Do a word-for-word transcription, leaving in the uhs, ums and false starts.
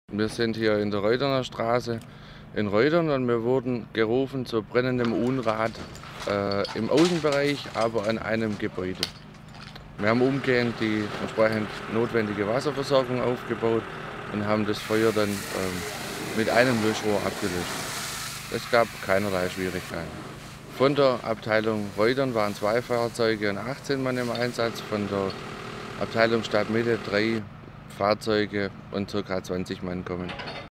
Wir sind hier in der Reuterner Straße in Reutern und wir wurden gerufen zu brennendem Unrat äh, im Außenbereich, aber an einem Gebäude. Wir haben umgehend die entsprechend notwendige Wasserversorgung aufgebaut und haben das Feuer dann ähm, mit einem Löschrohr abgelöscht. Es gab keinerlei Schwierigkeiten. Von der Abteilung Reutern waren zwei Fahrzeuge und achtzehn Mann im Einsatz, von der Abteilung Stadtmitte drei Fahrzeuge und ca. zwanzig Mann kommen.